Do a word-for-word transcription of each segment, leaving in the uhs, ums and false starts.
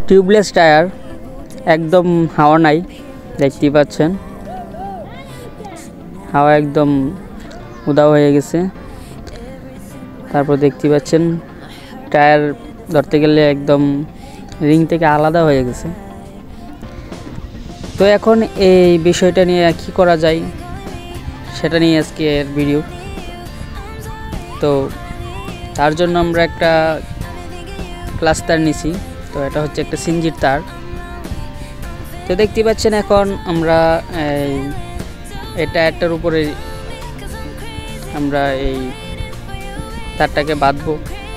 Tubeless tyre, একদম হাওয়া নাই, দেখতেই পাচ্ছেন হাওয়া একদম উদাও হয়ে গেছে। তারপর দেখতে পাচ্ছেন টায়ার ধরতে গেলে একদম রিং থেকে আলাদা হয়ে গেছে। তো এখন এই বিষয়টা নিয়ে কি করা যায় সেটা নিয়ে আজকের ভিডিও। তো তার জন্য আমরা একটা ক্লাস তার নিছি। তো এটা হচ্ছে একটা সিনজির তার। তো দেখতে পাচ্ছেন এখন আমরা এই এই টায়ারটার উপরে আমরা এই তারটাকে বাঁধবো।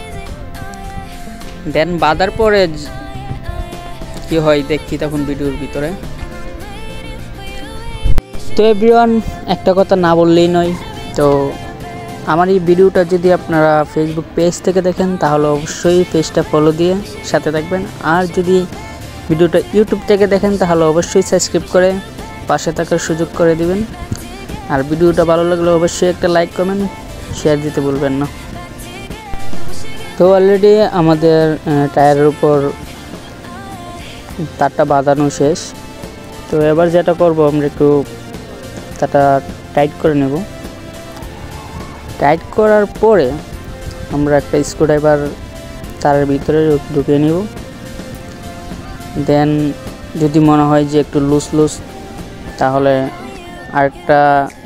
দেন বাঁধার পরে কি হয় দেখছি তখন ভিডিওর ভিতরে। তো এভরিওয়ান, একটা কথা না বললেই নয়, তো আমার এই ভিডিওটা যদি আপনারা ফেসবুক পেজ থেকে দেখেন তাহলে অবশ্যই পেজটা ফলো দিয়ে সাথে থাকবেন। আর যদি ভিডিওটা ইউটিউব থেকে দেখেন তাহলে অবশ্যই সাবস্ক্রাইব করে পাশে থাকার সুযোগ করে দিবেন। আর ভিডিওটা ভালো লাগলে অবশ্যই একটা লাইক কমেন্ট শেয়ার দিতে ভুলবেন না। তো অলরেডি আমাদের টায়ারের উপর তারটা বাঁধানো শেষ। তো এবার যেটা করব আমরা একটু তারটা টাইট করে নেব। টাইট করার পরে আমরা একটা স্ক্রুড্রাইভার তারের ভিতরে ঢুকিয়ে নেব। দেন যদি মনে হয় যে একটু লুজ লুজ তাহলে আরেকটা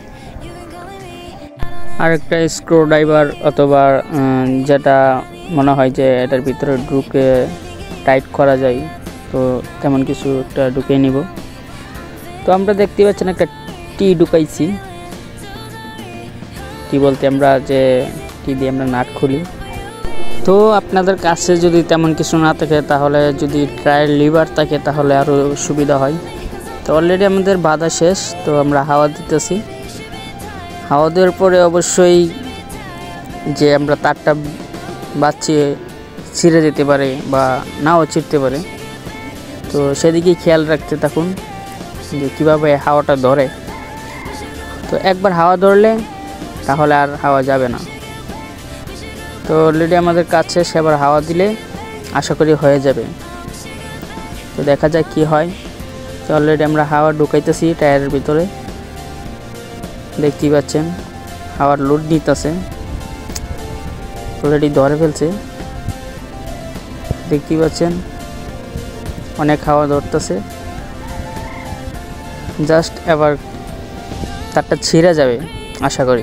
আরেকটা স্ক্রুড্রাইভার অথবা যেটা মনে হয় যে এটার ভিতরে ঢুকে টাইট করা যায় তো তেমন কিছু একটা ঢুকিয়ে নিব। তো আমরা দেখতে পাচ্ছেন একটা টি ঢুকাইছি। টি বলতে আমরা যে টি দিয়ে আমরা নাট খুলি। তো আপনাদের কাছে যদি তেমন কিছু না থাকে তাহলে যদি টায়ার লিভার থাকে তাহলে আরও সুবিধা হয়। তো অলরেডি আমাদের বাঁধা শেষ। তো আমরা হাওয়া দিতেছি। হাওয়া দেওয়ার পরে অবশ্যই যে আমরা তারটা বাঁচি ছিঁড়ে যেতে পারে বা নাও ছিঁড়তে পারে, তো সেদিকেই খেয়াল রাখতে থাকুন যে কীভাবে হাওয়াটা ধরে। তো একবার হাওয়া ধরলে তাহলে আর হাওয়া যাবে না। তো অলরেডি আমাদের কাজ শেষ। এবার হাওয়া দিলে আশা করি হয়ে যাবে। তো দেখা যাক কি হয়। তো অলরেডি আমরা হাওয়া ঢুকাইতেছি টায়ারের ভিতরে। দেখতেই পাচ্ছেন হাওয়ার লোড নিতেছে, অলরেডি ধরে ফেলছে। দেখতেই পাচ্ছেন অনেক হাওয়া ধরতেছে। জাস্ট এবার তারটা ছিঁড়ে যাবে আশা করি।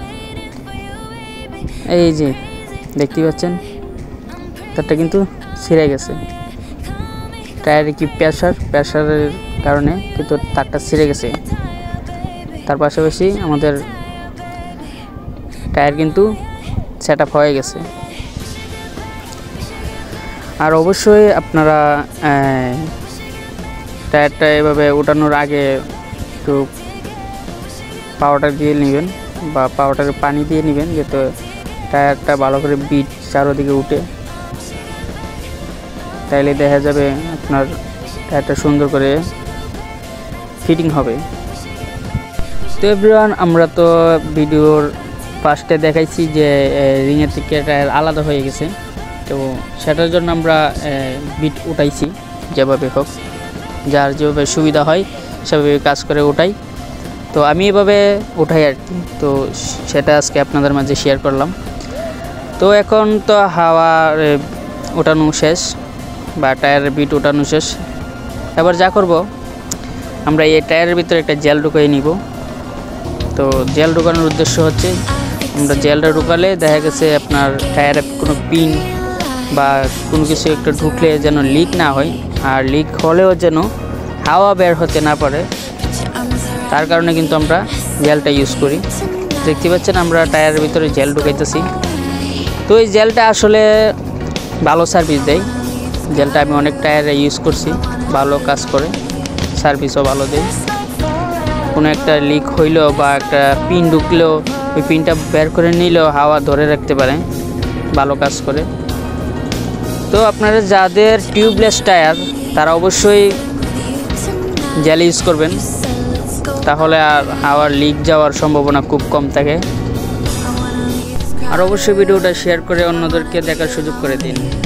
এই যে দেখতে পাচ্ছেন তারটা কিন্তু ছিঁড়ে গেছে। টায়ারে কি প্রেশার প্রেশারের কারণে কিন্তু তারটা ছিঁড়ে গেছে। তার পাশাপাশি আমাদের টায়ার কিন্তু সেট আপ হয়ে গেছে। আর অবশ্যই আপনারা টায়ারটা এভাবে ওঠানোর আগে একটু পাউডার দিয়ে নেবেন বা পাউডারে পানি দিয়ে নেবেন যাতে টায়ারটা ভালো করে বিট চারোদিকে উঠে। তাইলে দেখা যাবে আপনার টায়ারটা সুন্দর করে ফিটিং হবে। তো এভরিওয়ান, আমরা তো ভিডিওর ফার্স্টে দেখাইছি যে রিংয়ের থেকে টায়ার আলাদা হয়ে গেছে। তো সেটার জন্য আমরা বিট উঠাইছি যেভাবে হোক, যার যেভাবে সুবিধা হয় সেভাবে কাজ করে উঠাই। তো আমি এভাবে উঠাই আর কি। তো সেটা আজকে আপনাদের মাঝে শেয়ার করলাম। তো এখন তো হাওয়া ওঠানো শেষ বা টায়ারের বিট ওঠানো শেষ। এবার যা করব আমরা এই টায়ারের ভিতরে একটা জেল ঢুকিয়ে নিব। তো জেল ঢুকানোর উদ্দেশ্য হচ্ছে আমরা জেলটা ঢুকালে দেখা গেছে আপনার টায়ারে কোনো পিন বা কোনো কিছু একটা ঢুকলে যেন লিক না হয়, আর লিক হলেও যেন হাওয়া বের হতে না পারে, তার কারণে কিন্তু আমরা জেলটা ইউজ করি। দেখতে পাচ্ছেন আমরা টায়ারের ভিতরে জেল ঢুকাইতেছি। তো এই জেলটা আসলে ভালো সার্ভিস দেয়। জেলটা আমি অনেক টায়ারে ইউজ করছি, ভালো কাজ করে, সার্ভিসও ভালো দেয়। কোনো একটা লিক হইলেও বা একটা পিন ঢুকলেও ওই পিনটা বের করে নিলেও হাওয়া ধরে রাখতে পারে, ভালো কাজ করে। তো আপনারা যাদের টিউবলেস টায়ার তারা অবশ্যই জেল ইউজ করবেন, তাহলে আর হাওয়ার লিক যাওয়ার সম্ভাবনা খুব কম থাকে। আর অবশ্যই ভিডিওটা শেয়ার করে অন্যদেরকে দেখার সুযোগ করে দিন।